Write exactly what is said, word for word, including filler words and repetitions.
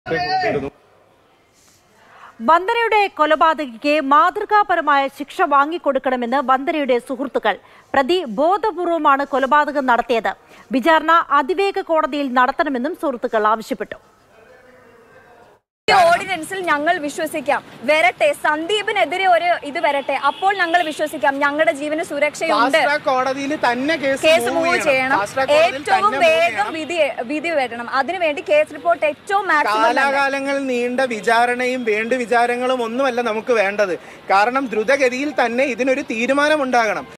വന്ദനയുടെ കൊലപാതകിക്ക് മാതൃകാപരമായ ശിക്ഷ വാങ്ങിക്കൊടുക്കണമെന്ന് വന്ദനയുടെ സുഹൃത്തുക്കൾ. പ്രതി ബോധപൂർവമാണ് കൊലപാതകം നടത്തിയത്. വിചാരണ അതിവേഗ കോടതിയിൽ നടത്തണമെന്നും സുഹൃത്തുക്കൾ ആവശ്യപ്പെട്ടു. ഓർഡിനൻസിൽ ഞങ്ങൾ വിശ്വസിക്കാം, വരട്ടെ, സന്ദീപിനെതിരെ ഒരു ഇത് വരട്ടെ, അപ്പോൾ ഞങ്ങൾ വിശ്വസിക്കാം ഞങ്ങളുടെ ജീവന് സുരക്ഷയുണ്ട്. കേസ് മൂവ് ചെയ്യണം, ഏറ്റവും വേഗം വിധി വിധി വരണം. അതിനുവേണ്ടി കേസ് റിപ്പോർട്ട് ഏറ്റവും കാലാകാലങ്ങൾ നീണ്ട വിചാരണയും വേണ്ട വിചാരങ്ങളും ഒന്നുമല്ല നമുക്ക് വേണ്ടത്. കാരണം ദ്രുതഗതിയിൽ തന്നെ ഇതിനൊരു തീരുമാനം ഉണ്ടാകണം.